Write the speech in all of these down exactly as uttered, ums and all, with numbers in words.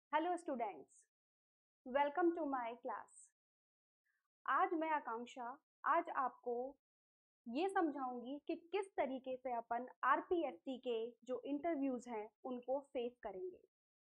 Hello students, welcome to my class. आज मैं आकांक्षा आज आपको ये समझाऊंगी कि किस तरीके से अपन आरपीएससी के जो इंटरव्यूज हैं उनको फेस करेंगे।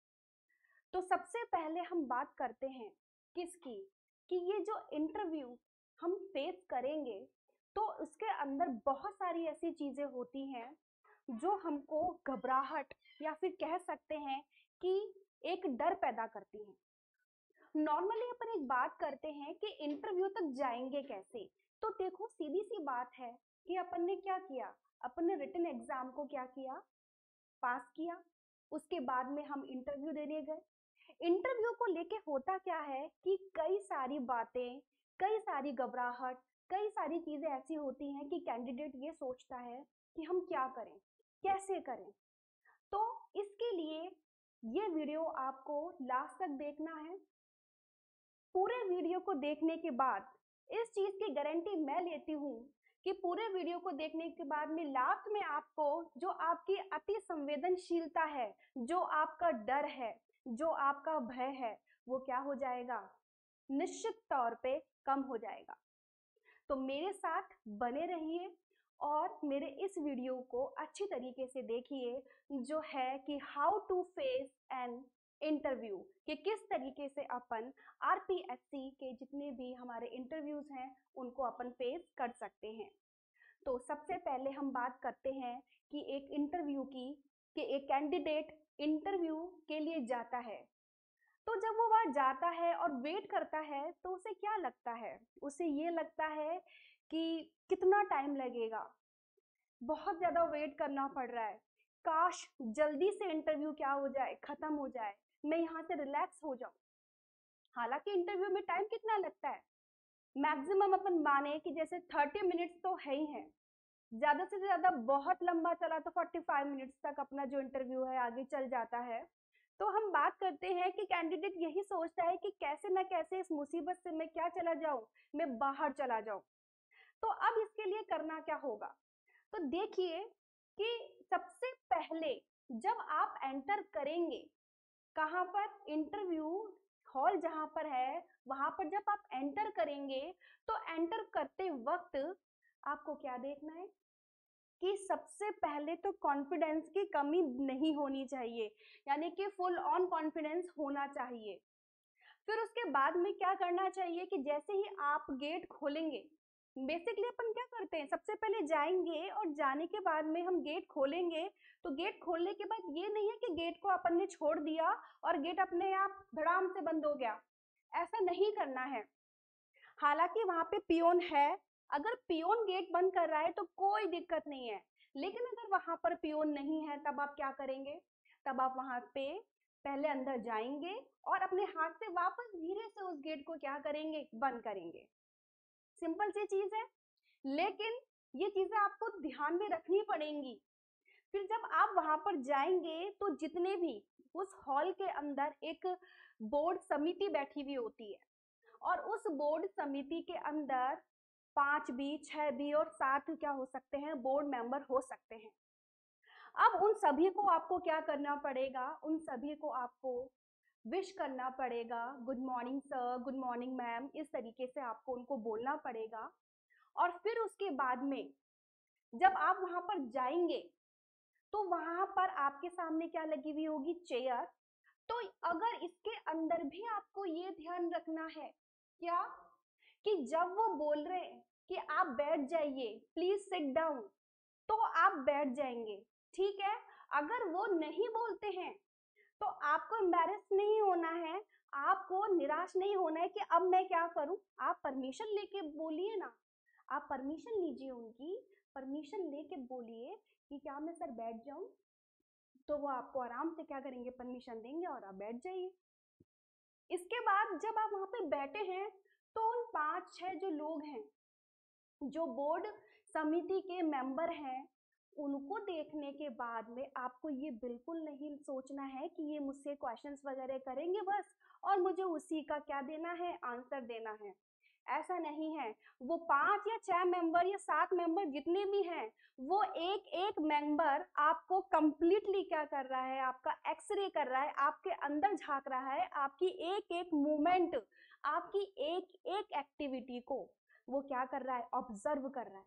तो सबसे पहले हम बात करते हैं किसकी कि ये जो इंटरव्यू हम फेस करेंगे तो उसके अंदर बहुत सारी ऐसी चीज़ें होती हैं जो हमको घबराहट या फिर कह सकते हैं कि एक डर पैदा करती हैं। नॉर्मली अपन एक बात करते हैं कि इंटरव्यू तक जाएंगे कैसे। तो देखो, सीधी सी बात है कि अपन ने क्या किया, अपन ने रिटन एग्जाम को क्या किया, पास किया। उसके बाद में हम इंटरव्यू देने गए। इंटरव्यू को लेके होता क्या है कि कई सारी बातें, कई सारी घबराहट, कई सारी चीजें ऐसी होती हैं कि कैंडिडेट ये सोचता है कि हम क्या करें, कैसे करें। तो इसके लिए ये वीडियो आपको लास्ट तक देखना है। पूरे वीडियो को देखने के बाद इस चीज की गारंटी मैं लेती हूँ कि पूरे वीडियो को देखने के बाद में लास्ट में आपको जो आपकी अति संवेदनशीलता है, जो आपका डर है, जो आपका भय है, वो क्या हो जाएगा, निश्चित तौर पे कम हो जाएगा। तो मेरे साथ बने रहिए और मेरे इस वीडियो को अच्छी तरीके से देखिए, जो है कि how to face an interview, कि किस तरीके से अपन आरपीएससी के जितने भी हमारे इंटरव्यूज हैं उनको अपन फेस कर सकते हैं। तो सबसे पहले हम बात करते हैं कि एक इंटरव्यू की, कि एक कैंडिडेट इंटरव्यू के लिए जाता है। तो जब वो वहां जाता है और वेट करता है तो उसे क्या लगता है, उसे ये लगता है कि कितना टाइम लगेगा, बहुत ज्यादा वेट करना पड़ रहा है, काश जल्दी से इंटरव्यू क्या हो जाए, खत्म हो जाए, मैं यहाँ से रिलैक्स हो जाऊं। हालांकि इंटरव्यू में टाइम कितना लगता है, मैक्सिमम अपन माने कि जैसे थर्टी मिनट्स तो है ही है, ज्यादा से ज्यादा बहुत लंबा चला तो फोर्टी फाइव मिनट्स तक अपना जो इंटरव्यू है आगे चल जाता है। तो हम बात करते हैं कि कैंडिडेट यही सोचता है कि कैसे ना कैसे इस मुसीबत से मैं क्या चला जाऊं, मैं बाहर चला जाऊं। तो अब इसके लिए करना क्या होगा, तो देखिए कि सबसे पहले जब आप एंटर करेंगे, कहां पर, इंटरव्यू हॉल जहां पर है वहां पर जब आप एंटर करेंगे तो एंटर करते वक्त आपको क्या देखना है कि सबसे पहले तो कॉन्फिडेंस की कमी नहीं होनी चाहिए, यानी कि फुल ऑन कॉन्फिडेंस होना चाहिए। फिर उसके बाद में क्या करना चाहिए कि जैसे ही आप गेट खोलेंगे, बेसिकली अपन क्या करते हैं, सबसे पहले जाएंगे और जाने के बाद में हम गेट खोलेंगे। तो गेट खोलने के बाद ये नहीं है कि गेट को अपन ने छोड़ दिया और गेट अपने आप धड़ाम से बंद हो गया, ऐसा नहीं करना है। हालांकि वहां पे पियोन है, अगर पियोन गेट बंद कर रहा है तो कोई दिक्कत नहीं है, लेकिन अगर वहां पर पियोन नहीं है तब आप क्या करेंगे, तब आप वहां पे पहले अंदर जाएंगे और अपने हाथ से वापस धीरे से उस गेट को क्या करेंगे, बंद करेंगे। सिंपल सी चीज है, लेकिन ये चीजें आपको ध्यान में रखनी पड़ेंगी। फिर जब आप वहां पर जाएंगे तो जितने भी उस हॉल के अंदर एक बोर्ड समिति बैठी हुई होती है और उस बोर्ड समिति के अंदर पांच भी, छह भी और सात क्या हो सकते हैं, बोर्ड मेंबर हो सकते हैं। अब उन सभी को आपको क्या करना पड़ेगा, उन सभी को आपको विश करना पड़ेगा, good morning sir, good morning ma'am, इस तरीके से आपको उनको बोलना पड़ेगा। और फिर उसके बाद में जब आप वहां पर जाएंगे तो वहां पर आपके सामने क्या लगी हुई होगी, चेयर। तो अगर इसके अंदर भी आपको ये ध्यान रखना है क्या, कि जब वो बोल रहे हैं कि आप बैठ जाइए, प्लीज सिट डाउन, तो आप बैठ जाएंगे, ठीक है। अगर वो नहीं बोलते हैं तो आपको एम्बैरेस नहीं होना है, आपको निराश नहीं होना है कि अब मैं क्या करूं, आप परमिशन लेके बोलिए ना, आप परमिशन लीजिए, उनकी परमिशन लेके बोलिए कि क्या मैं सर बैठ जाऊं, तो वो आपको आराम से क्या करेंगे, परमिशन देंगे और आप बैठ जाइए। इसके बाद जब आप वहां पे बैठे हैं तो उन पांच छह जो लोग हैं, जो बोर्ड समिति के मेंबर हैं, उनको देखने के बाद में आपको ये बिल्कुल नहीं सोचना है कि ये मुझसे क्वेश्चंस वगैरह करेंगे बस और मुझे उसी का क्या देना है, आंसर देना है। ऐसा नहीं है। वो पांच या छह मेंबर या सात मेंबर जितने भी हैं, वो एक एक मेंबर आपको कंप्लीटली क्या कर रहा है, आपका एक्सरे कर रहा है, आपके अंदर झांक रहा है, आपकी एक एक मूवमेंट, आपकी एक एक एक्टिविटी को वो क्या कर रहा है, ऑब्जर्व कर रहा है।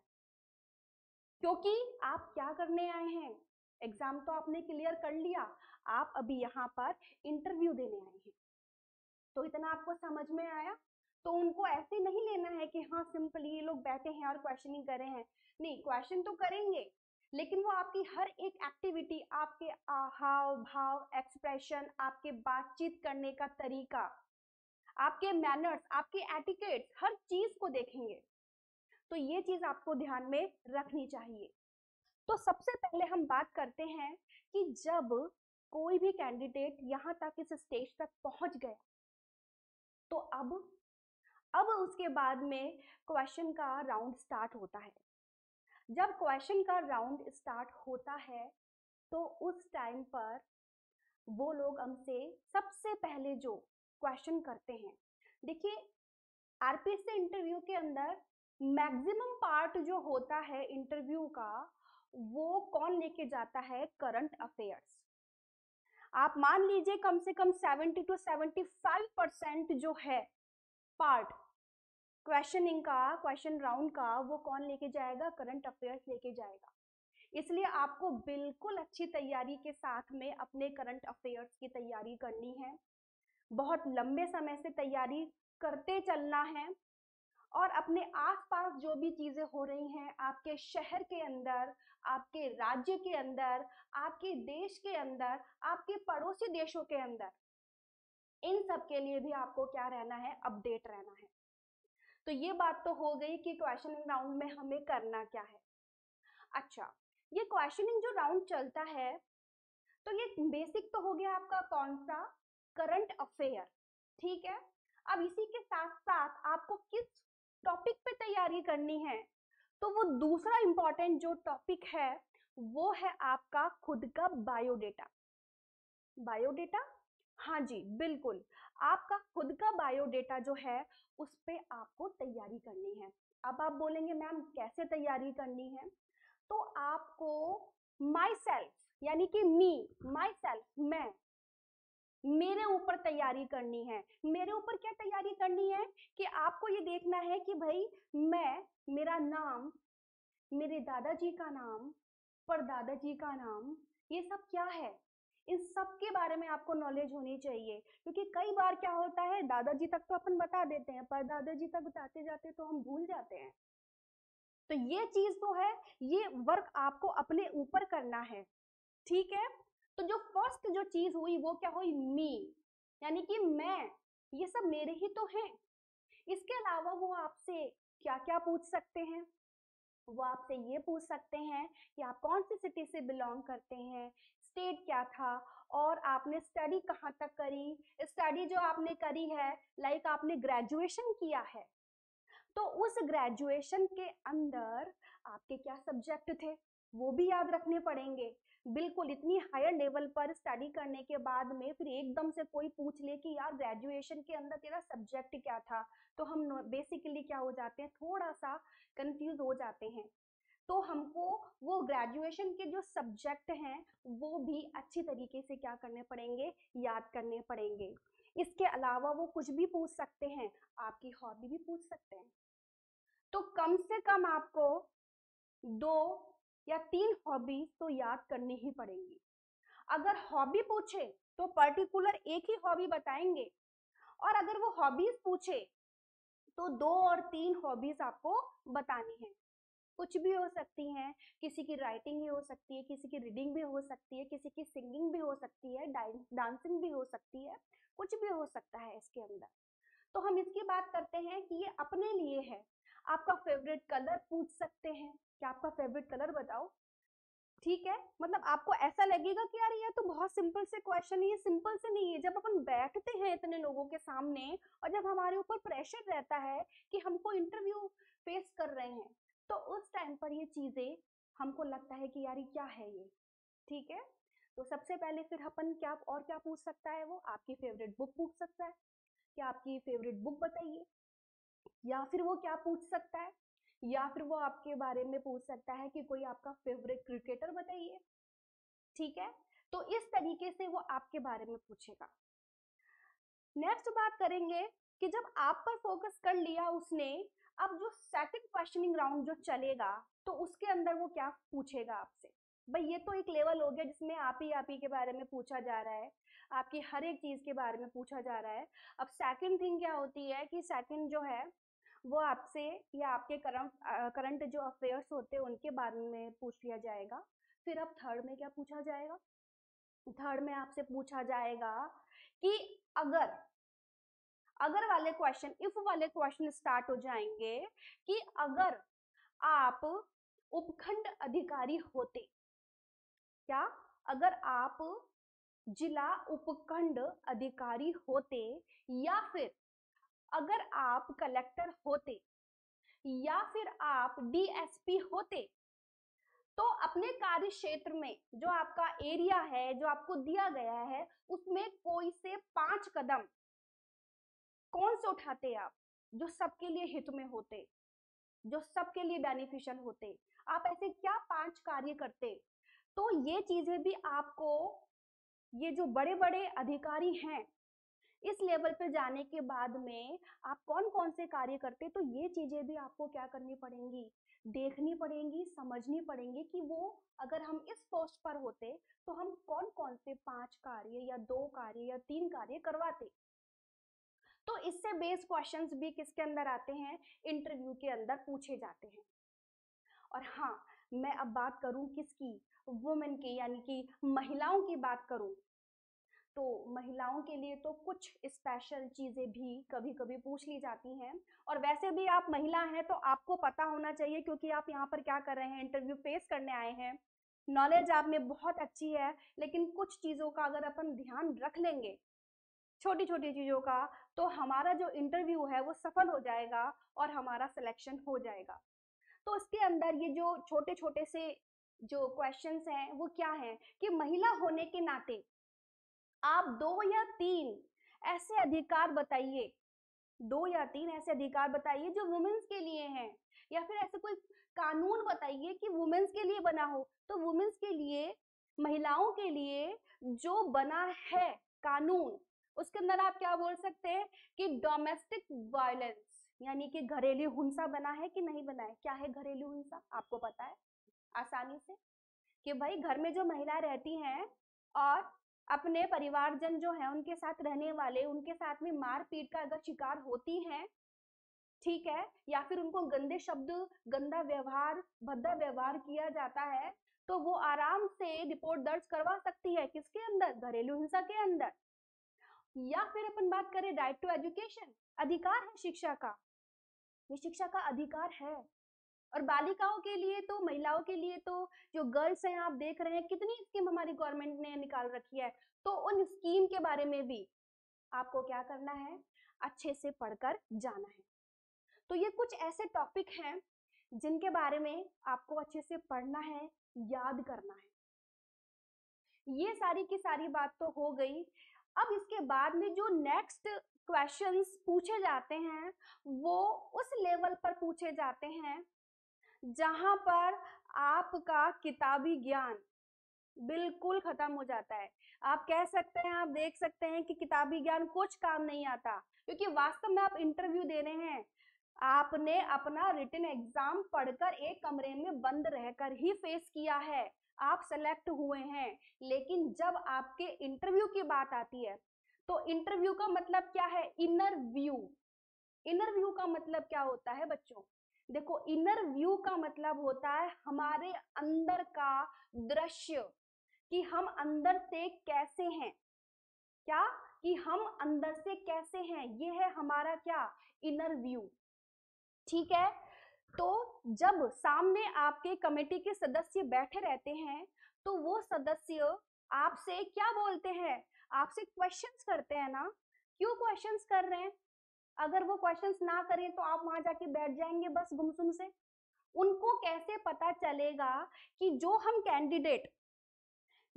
क्योंकि आप क्या करने आए हैं, एग्जाम तो आपने क्लियर कर लिया, आप अभी यहाँ पर इंटरव्यू देने आए हैं। तो इतना आपको समझ में आया? तो उनको ऐसे नहीं लेना है कि हाँ सिंपली ये लोग बैठे हैं और क्वेश्चनिंग कर रहे हैं। नहीं, क्वेश्चन तो करेंगे, लेकिन वो आपकी हर एक एक्टिविटी, आपके हाव भाव, एक्सप्रेशन, आपके बातचीत करने का तरीका, आपके मैनर्स, आपके एटिकेट्स, हर चीज को देखेंगे। तो ये चीज आपको ध्यान में रखनी चाहिए। तो सबसे पहले हम बात करते हैं कि जब कोई भी कैंडिडेट यहाँ तक इस स्टेज तक पहुंच गया, तो अब अब उसके बाद में क्वेश्चन का राउंड स्टार्ट होता है। जब क्वेश्चन का राउंड स्टार्ट होता है तो उस टाइम पर वो लोग हमसे सबसे पहले जो क्वेश्चन करते हैं, देखिए आरपीएससी इंटरव्यू के अंदर मैक्सिमम पार्ट जो होता है इंटरव्यू का, वो कौन लेके जाता है, करंट अफेयर्स। आप मान लीजिए कम से कम seventy to seventy five percent जो है पार्ट क्वेश्चनिंग का, क्वेश्चन राउंड का, वो कौन लेके जाएगा, करंट अफेयर्स लेके जाएगा। इसलिए आपको बिल्कुल अच्छी तैयारी के साथ में अपने करंट अफेयर्स की तैयारी करनी है। बहुत लंबे समय से तैयारी करते चलना है और अपने आसपास जो भी चीजें हो रही हैं, आपके शहर के अंदर, आपके राज्य के अंदर, आपके देश के अंदर, आपके पड़ोसी देशों के अंदर, इन सब के लिए भी आपको क्या रहना है, अपडेट रहना है। तो ये बात तो हो गई कि क्वेश्चनिंग राउंड में हमें करना क्या है। अच्छा, ये क्वेश्चनिंग जो राउंड चलता है, तो ये बेसिक तो हो गया आपका कौन सा, करंट अफेयर, ठीक है। अब इसी के साथ साथ आपको किस टॉपिक पे तैयारी करनी है, तो वो दूसरा इंपॉर्टेंट जो टॉपिक है वो है आपका खुद का बायोडेटा। बायोडेटा, हाँ जी बिल्कुल, आपका खुद का बायोडेटा जो है उस पे आपको तैयारी करनी है। अब आप बोलेंगे मैम कैसे तैयारी करनी है, तो आपको माई सेल्फ यानी कि मी, माई सेल्फ, मैं, मेरे ऊपर तैयारी करनी है। मेरे ऊपर क्या तैयारी करनी है कि आपको ये देखना है कि भाई मैं, मेरा नाम, मेरे दादाजी का नाम, परदादाजी का नाम, ये सब क्या है, इन सब के बारे में आपको नॉलेज होनी चाहिए। क्योंकि कई बार क्या होता है, दादाजी तक तो अपन बता देते हैं, पर दादाजी तक बताते जाते तो हम भूल जाते हैं। तो ये चीज तो है, ये वर्क आपको अपने ऊपर करना है, ठीक है। तो जो फर्स्ट जो चीज हुई वो क्या हुई, मी, यानी कि मैं, ये सब मेरे ही तो हैं। इसके अलावा वो आपसे क्या क्या पूछ सकते हैं, वो आपसे ये पूछ सकते हैं कि आप कौन सी सिटी से बिलोंग करते हैं, स्टेट क्या था, और आपने स्टडी कहाँ तक करी, स्टडी जो आपने करी है, लाइक आपने ग्रेजुएशन किया है, तो उस ग्रेजुएशन के अंदर आपके क्या सब्जेक्ट थे, वो भी याद रखने पड़ेंगे। बिल्कुल इतनी हायर लेवल पर स्टडी करने के बाद में फिर एकदम से कोई पूछ ले कि यार ग्रेजुएशन के अंदर तेरा सब्जेक्ट क्या था, तो हम बेसिकली क्या हो जाते हैं, थोड़ा सा कंफ्यूज हो जाते हैं। तो हमको वो ग्रेजुएशन के जो सब्जेक्ट हैं वो भी अच्छी तरीके से क्या करने पड़ेंगे, याद करने पड़ेंगे। इसके अलावा वो कुछ भी पूछ सकते हैं, आपकी हॉबी भी पूछ सकते हैं। तो कम से कम आपको दो या तीन हॉबीज तो याद करनी ही पड़ेंगी। अगर हॉबी पूछे तो पर्टिकुलर एक ही हॉबी बताएंगे, और अगर वो हॉबीज पूछे तो दो और तीन हॉबीज आपको बतानी है। कुछ भी हो सकती हैं, किसी की राइटिंग भी हो सकती है, किसी की रीडिंग भी हो सकती है, किसी की सिंगिंग भी हो सकती है, डांसिंग भी हो सकती है, कुछ भी हो सकता है इसके अंदर। तो हम इसकी बात करते हैं कि ये अपने लिए है। आपका फेवरेट कलर पूछ सकते हैं कि आपका फेवरेट कलर बताओ, ठीक है। मतलब आपको ऐसा लगेगा कि यार ये तो बहुत सिंपल से क्वेश्चन है, ये सिंपल से नहीं है। जब अपन बैठते हैं इतने लोगों के सामने और जब हमारे ऊपर प्रेशर रहता है कि हमको इंटरव्यू फेस कर रहे हैं, तो उस टाइम पर ये चीजें हमको लगता है कि यार क्या है ये, ठीक है। तो सबसे पहले फिर अपन क्या और क्या पूछ सकता है, वो आपकी फेवरेट बुक पूछ सकता है कि आपकी फेवरेट बुक बताइए, या फिर वो क्या पूछ सकता है, या फिर वो आपके बारे में पूछ सकता है कि कोई आपका फेवरेट क्रिकेटर बताइए, ठीक है। तो इस तरीके से वो आपके बारे में पूछेगा। नेक्स्ट बात करेंगे कि जब आप पर फोकस कर लिया उसने, अब जो सेकंड क्वेश्चनिंग राउंड जो चलेगा तो उसके अंदर वो क्या पूछेगा आपसे। भाई ये तो एक लेवल हो गया जिसमें आप ही आप ही के बारे में पूछा जा रहा है, आपकी हर एक चीज के बारे में पूछा जा रहा है। अब सेकंड थिंग क्या होती है कि सेकंड जो है वो आपसे या आपके करंट करंट जो अफेयर्स होते हैं उनके बारे में पूछ लिया जाएगा। फिर अब थर्ड में क्या पूछा जाएगा, थर्ड में आपसे पूछा जाएगा कि अगर अगर वाले क्वेश्चन, इफ वाले क्वेश्चन स्टार्ट हो जाएंगे कि अगर आप उपखंड अधिकारी होते, क्या अगर आप जिला उपखंड अधिकारी होते, या फिर अगर आप कलेक्टर होते, या फिर आप डीएसपी होते, तो अपने कार्य क्षेत्र में जो आपका एरिया है जो आपको दिया गया है उसमें कोई से पांच कदम कौन से उठाते आप जो सबके लिए हित में होते, जो सबके लिए बेनिफिशियल होते, आप ऐसे क्या पांच कार्य करते। तो ये चीजें भी आपको, ये जो बड़े बड़े अधिकारी हैं इस लेवल पे जाने के बाद में आप कौन कौन से कार्य करते, तो ये चीजें भी आपको क्या करनी पड़ेंगी, देखनी पड़ेंगी, समझनी पड़ेंगी कि वो अगर हम इस पोस्ट पर होते तो हम कौन कौन से पांच कार्य या दो कार्य या तीन कार्य करवाते। तो इससे बेस्ड क्वेश्चंस भी किसके अंदर आते हैं, इंटरव्यू के अंदर पूछे जाते हैं। और हाँ, मैं अब बात करूं किसकी, वुमेन की, यानी कि महिलाओं की बात करूं, तो महिलाओं के लिए तो कुछ स्पेशल चीजें भी कभी कभी पूछ ली जाती हैं। और वैसे भी आप महिला हैं तो आपको पता होना चाहिए, क्योंकि आप यहाँ पर क्या कर रहे हैं, इंटरव्यू फेस करने आए हैं। नॉलेज आप में बहुत अच्छी है, लेकिन कुछ चीजों का अगर अपन ध्यान रख लेंगे, छोटी छोटी चीजों का, तो हमारा जो इंटरव्यू है वो सफल हो जाएगा और हमारा सिलेक्शन हो जाएगा। तो इसके अंदर ये जो छोटे छोटे से जो क्वेश्चंस हैं वो क्या हैं कि महिला होने के नाते आप दो या तीन ऐसे अधिकार बताइए, दो या तीन ऐसे अधिकार बताइए जो वुमेन्स के लिए हैं, या फिर ऐसे कोई कानून बताइए कि वुमेन्स के लिए बना हो। तो वुमेन्स के लिए, महिलाओं के लिए जो बना है कानून, उसके अंदर आप क्या बोल सकते हैं कि डोमेस्टिक वायलेंस, यानी कि घरेलू हिंसा बना है कि नहीं बना है। क्या है घरेलू हिंसा, आपको पता है आसानी से कि भाई घर में जो महिलाएं रहती हैं और अपने परिवारजन जो है उनके साथ रहने वाले, उनके साथ में मारपीट का अगर शिकार होती हैं, ठीक है, या फिर उनको गंदे शब्द, गंदा व्यवहार, भद्दा व्यवहार किया जाता है, तो वो आराम से रिपोर्ट दर्ज करवा सकती है किसके अंदर, घरेलू हिंसा के अंदर। या फिर अपन बात करें राइट टू एजुकेशन, अधिकार है शिक्षा का, ये शिक्षा का अधिकार है। और बालिकाओं के लिए तो, महिलाओं के लिए तो जो गर्ल्स हैं आप देख रहे हैं कितनी स्कीम हमारी गवर्नमेंट ने निकाल रखी है, तो उन स्कीम के बारे में भी आपको क्या करना है, अच्छे से पढ़कर जाना है। तो ये कुछ ऐसे टॉपिक हैं जिनके बारे में आपको अच्छे से पढ़ना है, याद करना है। ये सारी की सारी बात तो हो गई। अब इसके बाद में जो नेक्स्ट क्वेश्चंस पूछे जाते हैं वो उस लेवल पर पूछे जाते हैं जहां पर आपका किताबी ज्ञान बिल्कुल खत्म हो जाता है। आप कह सकते हैं, आप देख सकते हैं कि किताबी ज्ञान कुछ काम नहीं आता, क्योंकि वास्तव में आप इंटरव्यू दे रहे हैं, आपने अपना रिटन एग्जाम पढ़कर एक कमरे में बंद रहकर ही फेस किया है, आप सेलेक्ट हुए हैं। लेकिन जब आपके इंटरव्यू की बात आती है तो इंटरव्यू का मतलब क्या है, इनर व्यू। इनर व्यू का मतलब क्या होता है बच्चों, देखो इनर व्यू का मतलब होता है हमारे अंदर का दृश्य, कि हम अंदर से कैसे हैं, क्या कि हम अंदर से कैसे हैं, ये है हमारा क्या, इनर व्यू, ठीक है। तो जब सामने आपके कमेटी के सदस्य बैठे रहते हैं तो वो सदस्य आपसे क्या बोलते हैं, आपसे क्वेश्चंस करते हैं ना, क्यों क्वेश्चंस कर रहे हैं, अगर वो क्वेश्चंस ना करें तो आप वहां जाके बैठ जाएंगे बस गुमसुम से। उनको कैसे पता चलेगा कि जो हम कैंडिडेट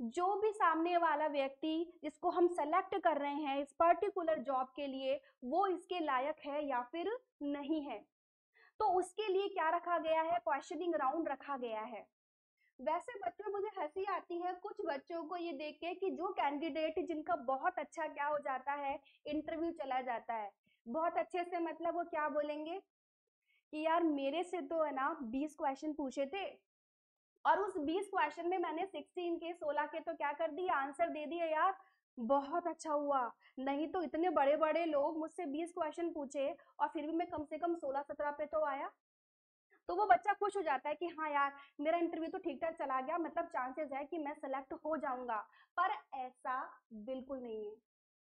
जो भी सामने वाला व्यक्ति जिसको हम सेलेक्ट कर रहे हैं इस पर्टिकुलर जॉब के लिए, वो इसके लायक है या फिर नहीं है। तो उसके लिए क्या रखा गया है, क्वेश्चनिंग राउंड रखा गया है। वैसे बच्चों मुझे हंसी आती है कुछ बच्चों को ये देख के कि जो कैंडिडेट जिनका बहुत अच्छा क्या हो जाता है, इंटरव्यू चला जाता है, बहुत अच्छे से, मतलब वो क्या बोलेंगे कि यार मेरे से तो है ना बीस क्वेश्चन पूछे थे और उस बीस क्वेश्चन में मैंने सोलह के सोलह के तो क्या कर दिए, आंसर दे दिए यार, बहुत अच्छा हुआ। नहीं तो इतने बड़े बड़े लोग मुझसे बीस क्वेश्चन पूछे और फिर भी मैं कम से कम सोलह सत्रह पे तो आया। तो वो बच्चा खुश हो जाता है कि हाँ यार मेरा इंटरव्यू तो ठीक ठाक चला गया, मतलब चांसेस है कि मैं सेलेक्ट हो जाऊंगा। पर ऐसा बिल्कुल नहीं है,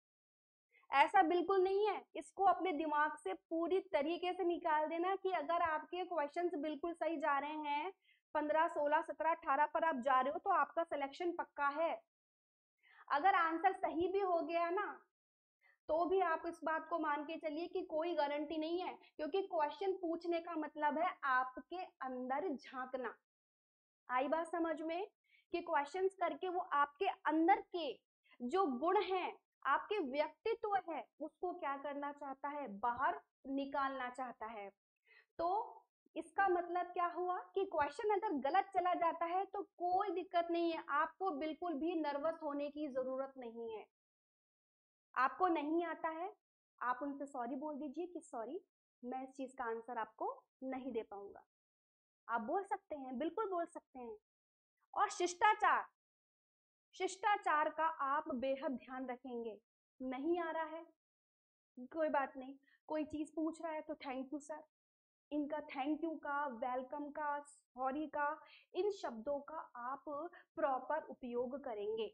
ऐसा बिल्कुल नहीं है। इसको अपने दिमाग से पूरी तरीके से निकाल देना कि अगर आपके क्वेश्चंस बिल्कुल सही जा रहे हैं, पंद्रह सोलह सत्रह अठारह पर आप जा रहे हो, तो आपका सिलेक्शन पक्का है। अगर आंसर सही भी हो गया ना, तो भी आप इस बात को मान के चलिए कि कोई गारंटी नहीं है, क्योंकि क्वेश्चन पूछने का मतलब है आपके अंदर झांकना। आई बात समझ में कि क्वेश्चंस करके वो आपके अंदर के जो गुण हैं, आपके व्यक्तित्व है, उसको क्या करना चाहता है, बाहर निकालना चाहता है। तो इसका मतलब क्या हुआ कि क्वेश्चन अगर गलत चला जाता है तो कोई दिक्कत नहीं है, आपको बिल्कुल भी नर्वस होने की जरूरत नहीं है। आपको नहीं आता है, आप उनसे सॉरी बोल दीजिए कि सॉरी मैं इस चीज का आंसर आपको नहीं दे पाऊंगा। आप बोल सकते हैं, बिल्कुल बोल सकते हैं। और शिष्टाचार, शिष्टाचार का आप बेहद ध्यान रखेंगे। नहीं आ रहा है, कोई बात नहीं, कोई चीज पूछ रहा है तो थैंक यू सर, इनका थैंक यू का, वेलकम का, सॉरी का, इन शब्दों का आप प्रॉपर उपयोग करेंगे।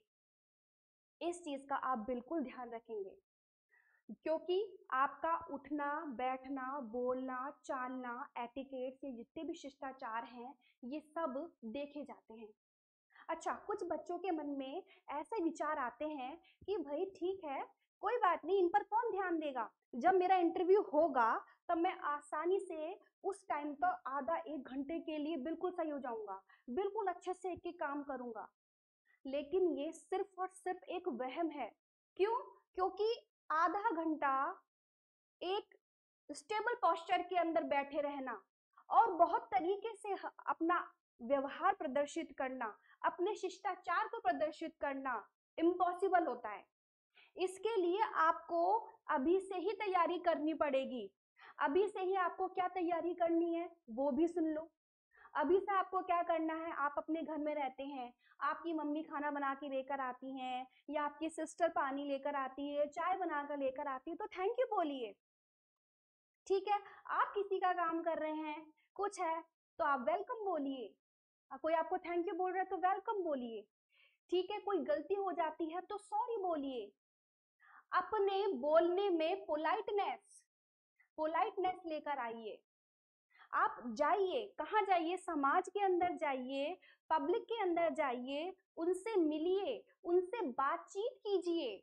इस चीज का आप बिल्कुल ध्यान रखेंगे, क्योंकि आपका उठना बैठना बोलना चालना एटिकेट्स, ये जितने भी शिष्टाचार हैं ये सब देखे जाते हैं। अच्छा, कुछ बच्चों के मन में ऐसे विचार आते हैं कि भाई ठीक है, कोई बात नहीं, इन पर कौन ध्यान देगा, जब मेरा इंटरव्यू होगा तब मैं आसानी से उस टाइम पर आधा एक घंटे के लिए बिल्कुल सही हो जाऊंगा, बिल्कुल अच्छे से एक एक काम करूंगा। लेकिन ये सिर्फ और सिर्फ एक वहम है। क्यों? क्योंकि आधा घंटा एक स्टेबल पोस्चर के अंदर बैठे रहना और बहुत तरीके से अपना व्यवहार प्रदर्शित करना, अपने शिष्टाचार को प्रदर्शित करना इम्पॉसिबल होता है। इसके लिए आपको अभी से ही तैयारी करनी पड़ेगी। अभी से ही आपको क्या तैयारी करनी है वो भी सुन लो। अभी से आपको क्या करना है, आप अपने घर में रहते हैं, आपकी मम्मी खाना बना के लेकर आती हैं या आपकी सिस्टर पानी लेकर आती है, चाय बनाकर लेकर आती है, तो थैंक यू बोलिए। ठीक है, आप किसी का काम कर रहे हैं, कुछ है तो आप वेलकम बोलिए। कोई आपको थैंक यू बोल रहा है तो वेलकम बोलिए। ठीक है, कोई गलती हो जाती है तो सॉरी बोलिए। अपने बोलने में पोलाइटनेस, पोलाइटनेस लेकर आइए। आप जाइए, कहाँ जाइए, समाज के अंदर जाइए, पब्लिक के अंदर जाइए, उनसे मिलिए, उनसे बातचीत कीजिए।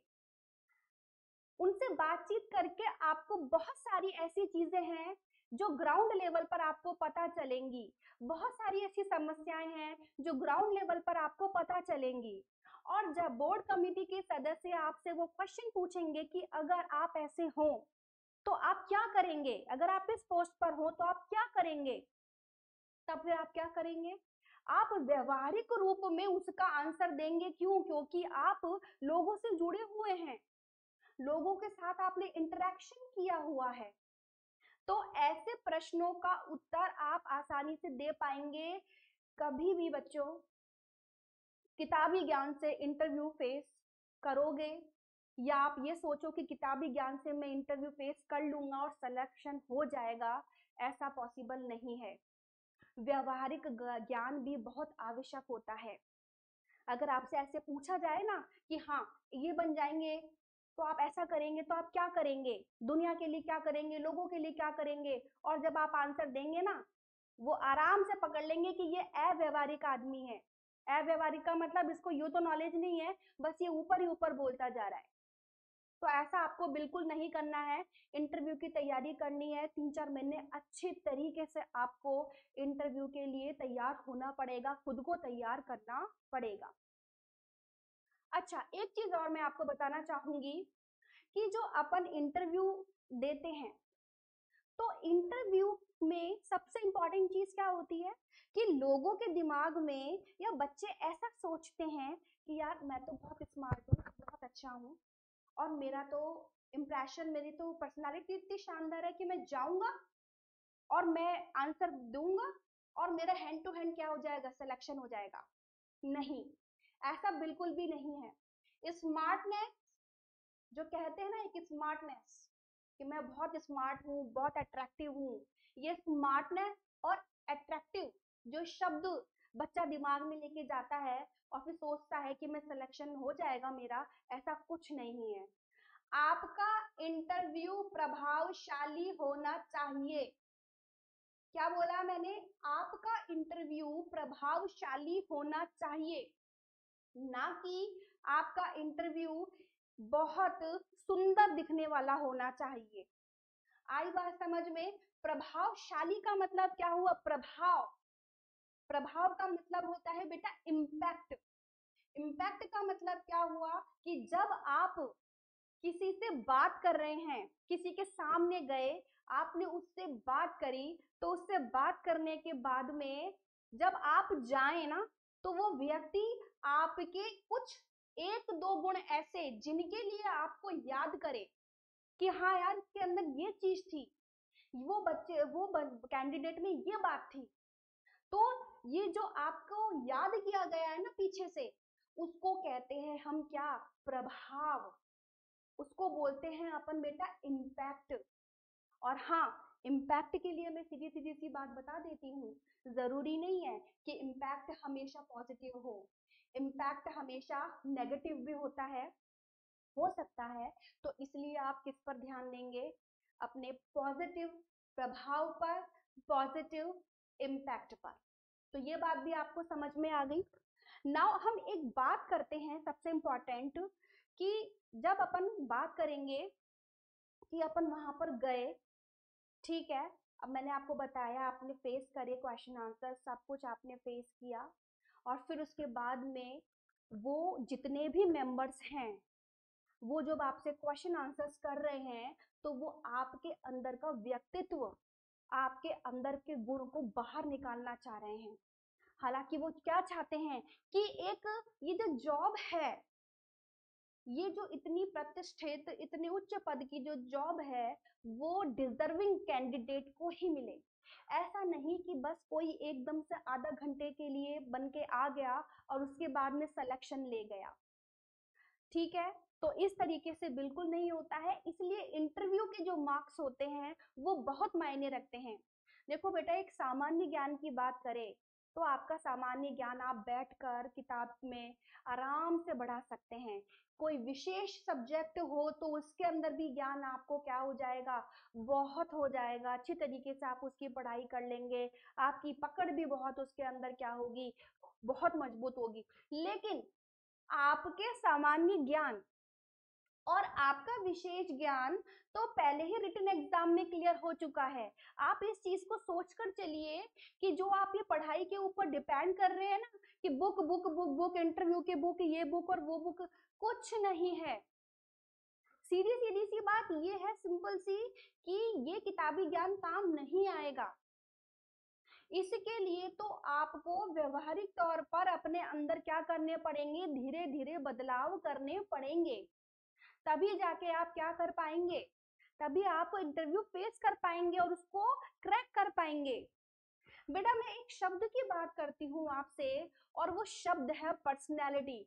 उनसे बातचीत करके आपको बहुत सारी ऐसी चीजें हैं जो ग्राउंड लेवल पर आपको पता चलेंगी। बहुत सारी ऐसी समस्याएं हैं जो ग्राउंड लेवल पर आपको पता चलेंगी। और जब बोर्ड कमेटी के सदस्य आपसे वो क्वेश्चन पूछेंगे कि अगर आप ऐसे हो तो आप क्या करेंगे, अगर आप इस पोस्ट पर हो तो आप क्या करेंगे, तब फिर आप क्या करेंगे, आप व्यवहारिक रूप में उसका आंसर देंगे। क्यों? क्योंकि आप लोगों से जुड़े हुए हैं, लोगों के साथ आपने इंटरेक्शन किया हुआ है। तो ऐसे प्रश्नों का उत्तर आप आसानी से दे पाएंगे। कभी भी बच्चों किताबी ज्ञान से इंटरव्यू फेस करोगे या आप ये सोचो कि किताबी ज्ञान से मैं इंटरव्यू फेस कर लूंगा और सिलेक्शन हो जाएगा, ऐसा पॉसिबल नहीं है। व्यवहारिक ज्ञान भी बहुत आवश्यक होता है। अगर आपसे ऐसे पूछा जाए ना कि हाँ ये बन जाएंगे तो आप ऐसा करेंगे, तो आप क्या करेंगे, दुनिया के लिए क्या करेंगे, लोगों के लिए क्या करेंगे, और जब आप आंसर देंगे ना, वो आराम से पकड़ लेंगे कि ये अव्यवहारिक आदमी है। अव्यवहारिक का मतलब इसको यूं तो नॉलेज नहीं है, बस ये ऊपर ही ऊपर बोलता जा रहा है। तो ऐसा आपको बिल्कुल नहीं करना है। इंटरव्यू की तैयारी करनी है, तीन चार महीने अच्छे तरीके से आपको इंटरव्यू के लिए तैयार होना पड़ेगा, खुद को तैयार करना पड़ेगा। अच्छा, एक चीज और मैं आपको बताना चाहूंगी कि जो अपन इंटरव्यू देते हैं, तो इंटरव्यू में सबसे इंपॉर्टेंट चीज क्या होती है कि लोगों के दिमाग में या बच्चे ऐसा सोचते हैं कि यार मैं तो बहुत स्मार्ट हूँ, बहुत अच्छा हूँ, और मेरा तो इम्प्रेशन, मेरी तो पर्सनालिटी इतनी शानदार है कि मैं जाऊंगा और मैं आंसर दूंगा और मेरा हैंड टू हैंड क्या हो जाएगा, सिलेक्शन हो जाएगा। नहीं, ऐसा बिल्कुल भी नहीं है। स्मार्टनेस, जो कहते हैं ना एक स्मार्टनेस कि मैं बहुत स्मार्ट हूँ, बहुत अट्रैक्टिव हूँ, ये स्मार्टनेस और अट्रैक्टिव जो शब्द बच्चा दिमाग में लेके जाता है और फिर सोचता है कि मैं सिलेक्शन हो जाएगा मेरा, ऐसा कुछ नहीं है। आपका इंटरव्यू प्रभावशाली होना चाहिए। क्या बोला मैंने? आपका इंटरव्यू प्रभावशाली होना चाहिए, ना कि आपका इंटरव्यू बहुत सुंदर दिखने वाला होना चाहिए। आई बात समझ में? प्रभावशाली का मतलब क्या हुआ? प्रभाव। प्रभाव का मतलब होता है बेटा इम्पैक्ट। इम्पैक्ट का मतलब क्या हुआ कि जब आप किसी से बात कर रहे हैं, किसी के सामने गए, आपने उससे बात करी, तो उससे बात करने के बाद में जब आप जाए ना, तो वो व्यक्ति आपके कुछ एक दो गुण ऐसे जिनके लिए आपको याद करे कि हाँ यार इसके अंदर ये चीज थी, वो बच्चे वो कैंडिडेट में ये बात थी, तो ये जो आपको याद किया गया है ना पीछे से, उसको कहते हैं हम क्या? प्रभाव। उसको बोलते हैं अपन बेटा इम्पैक्ट। और हाँ, इम्पैक्ट के लिए मैं सीधी सीधी सी बात बता देती हूँ, जरूरी नहीं है कि इम्पैक्ट हमेशा पॉजिटिव हो, इम्पैक्ट हमेशा नेगेटिव भी होता है, हो सकता है। तो इसलिए आप किस पर ध्यान देंगे? अपने पॉजिटिव प्रभाव पर, पॉजिटिव इम्पैक्ट पर। तो ये बात भी आपको समझ में आ गई। नाउ हम एक बात करते हैं सबसे इम्पोर्टेंट, कि जब अपन बात करेंगे कि अपन वहां पर गए, ठीक है, अब मैंने आपको बताया, आपने फेस करे क्वेश्चन आंसर, सब कुछ आपने फेस किया, और फिर उसके बाद में वो जितने भी मेंबर्स हैं, वो जब आपसे क्वेश्चन आंसर्स कर रहे हैं, तो वो आपके अंदर का व्यक्तित्व, आपके अंदर के गुण को बाहर निकालना चाह रहे हैं। हालांकि वो क्या चाहते हैं कि एक ये जो जॉब है, ये जो इतनी प्रतिष्ठित, इतने उच्च पद की जो जॉब है, वो डिजर्विंग कैंडिडेट को ही मिले। ऐसा नहीं कि बस कोई एकदम से आधा घंटे के लिए बन के आ गया और उसके बाद में सिलेक्शन ले गया, ठीक है? तो इस तरीके से बिल्कुल नहीं होता है। इसलिए इंटरव्यू के जो मार्क्स होते हैं वो बहुत मायने रखते हैं। देखो बेटा, एक सामान्य ज्ञान की बात करें तो आपका सामान्य ज्ञान आप बैठकर किताब में आराम से बढ़ा सकते हैं। कोई विशेष सब्जेक्ट हो तो उसके अंदर भी ज्ञान आपको क्या हो जाएगा? बहुत हो जाएगा। अच्छी तरीके से आप उसकी पढ़ाई कर लेंगे, आपकी पकड़ भी बहुत उसके अंदर क्या होगी? बहुत मजबूत होगी। लेकिन आपके सामान्य ज्ञान और आपका विशेष ज्ञान तो पहले ही रिटन एग्जाम में क्लियर हो चुका है। आप इस चीज को सोचकर चलिए कि जो आप ये पढ़ाई के ऊपर डिपेंड कर रहे हैं ना, कि book book book book interview की बुक, ये बुक और वो बुक, कुछ नहीं है। सीधी सीधी सी बात ये है, सिंपल सी, कि ये किताबी ज्ञान काम नहीं आएगा। इसके लिए तो आपको व्यवहारिक तौर पर अपने अंदर क्या करने पड़ेंगे? धीरे धीरे बदलाव करने पड़ेंगे, तभी जाके आप क्या कर पाएंगे? तभी आप इंटरव्यू फेस कर पाएंगे और उसको क्रैक कर पाएंगे। बेटा, मैं एक शब्द की बात करती हूँ आपसे, और वो शब्द है पर्सनैलिटी।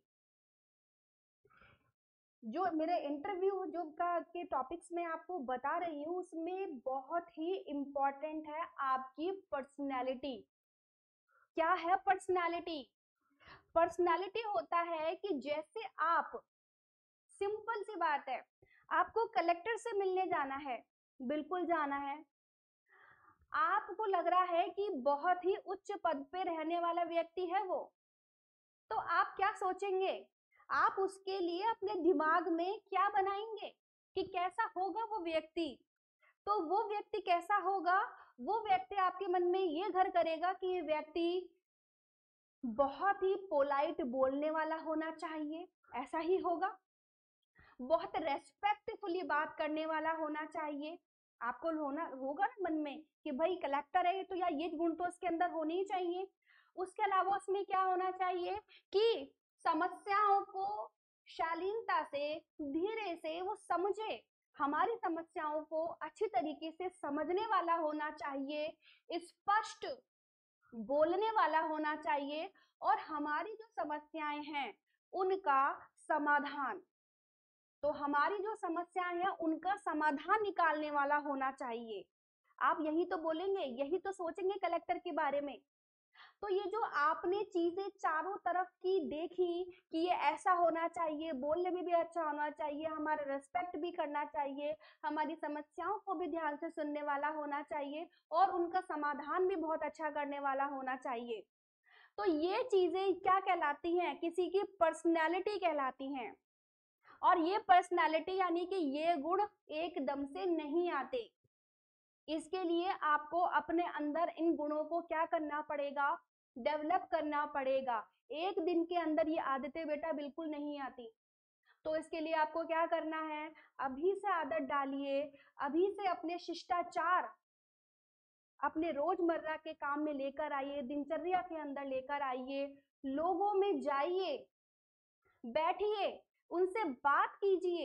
जो मेरे इंटरव्यू जो का के टॉपिक्स में आपको बता रही हूँ, उसमें बहुत ही इंपॉर्टेंट है आपकी पर्सनैलिटी। क्या है पर्सनैलिटी? पर्सनैलिटी होता है कि जैसे आप, सिंपल सी बात है, आपको कलेक्टर से मिलने जाना है, बिल्कुल जाना है, आपको लग रहा है कि बहुत ही उच्च पद पे रहने वाला व्यक्ति है वो, तो आप क्या सोचेंगे? आप उसके लिए अपने दिमाग में क्या बनाएंगे कि कैसा होगा वो व्यक्ति? तो वो व्यक्ति कैसा होगा? वो व्यक्ति आपके मन में ये घर करेगा कि ये व्यक्ति बहुत ही पोलाइट बोलने वाला होना चाहिए, ऐसा ही होगा। बहुत रेस्पेक्टफुली बात करने वाला होना चाहिए। आपको होना होगा ना मन में कि भाई कलेक्टर है तो यार ये गुण तो इसके अंदर होने ही चाहिए। उसके अलावा उसमें क्या होना चाहिए कि समस्याओं को शालीनता से, धीरे से वो समझे, हमारी समस्याओं को अच्छी तरीके से समझने वाला होना चाहिए, स्पष्ट बोलने वाला होना चाहिए, और हमारी जो समस्याएं हैं उनका समाधान, तो हमारी जो समस्याएं हैं उनका समाधान निकालने वाला होना चाहिए। आप यही तो बोलेंगे, यही तो सोचेंगे कलेक्टर के बारे में। तो ये जो आपने चीजें चारों तरफ की देखी कि ये ऐसा होना चाहिए, बोलने में भी अच्छा होना चाहिए, हमारा रेस्पेक्ट भी करना चाहिए, हमारी समस्याओं को भी ध्यान से सुनने वाला होना चाहिए, और उनका समाधान भी बहुत अच्छा करने वाला होना चाहिए। तो ये चीजें क्या कहलाती हैं? किसी की पर्सनैलिटी कहलाती हैं। और ये पर्सनैलिटी यानी कि ये गुण एकदम से नहीं आते। इसके लिए आपको अपने अंदर इन गुणों को क्या करना पड़ेगा? डेवलप करना पड़ेगा। एक दिन के अंदर ये आदतें बेटा बिल्कुल नहीं आती। तो इसके लिए आपको क्या करना है? अभी से आदत डालिए, अभी से अपने शिष्टाचार अपने रोजमर्रा के काम में लेकर आइए, दिनचर्या के अंदर लेकर आइए, लोगों में जाइए, बैठिए, उनसे बात कीजिए।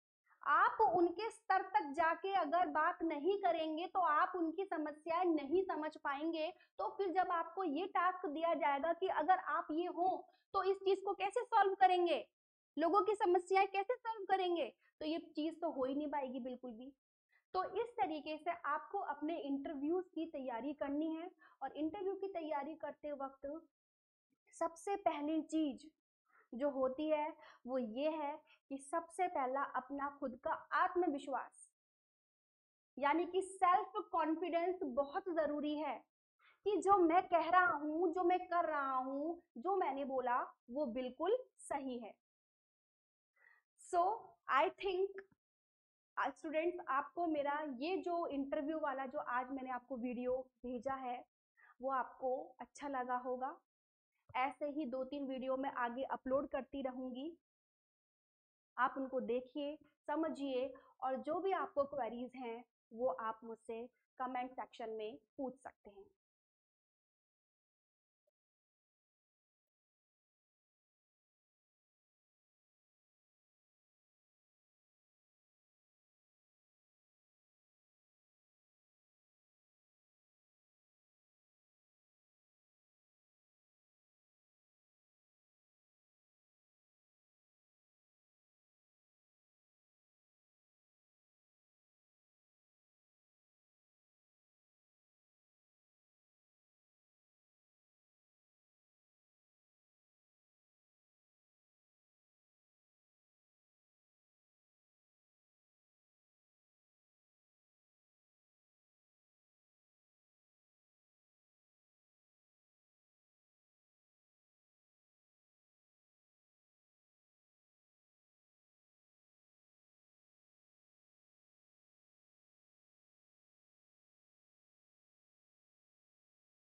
आप उनके स्तर तक जाके अगर बात नहीं करेंगे तो आप उनकी समस्याएं नहीं समझ पाएंगे। तो फिर जब आपको ये टास्क दिया जाएगा कि अगर आप ये हो तो इस चीज को कैसे सॉल्व करेंगे, लोगों की समस्याएं कैसे सॉल्व करेंगे, तो ये चीज तो हो ही नहीं पाएगी बिल्कुल भी। तो इस तरीके से आपको अपने इंटरव्यूज की तैयारी करनी है। और इंटरव्यू की तैयारी करते वक्त सबसे पहली चीज जो होती है वो ये है कि सबसे पहला अपना खुद का आत्मविश्वास यानी कि सेल्फ कॉन्फिडेंस बहुत जरूरी है कि जो मैं कह रहा हूं, जो मैं कर रहा हूं, जो मैंने बोला वो बिल्कुल सही है। सो आई थिंक स्टूडेंट्स, आपको मेरा ये जो इंटरव्यू वाला जो आज मैंने आपको वीडियो भेजा है वो आपको अच्छा लगा होगा। ऐसे ही दो तीन वीडियो मैं आगे अपलोड करती रहूंगी, आप उनको देखिए, समझिए, और जो भी आपको क्वेरीज हैं वो आप मुझसे कमेंट सेक्शन में पूछ सकते हैं।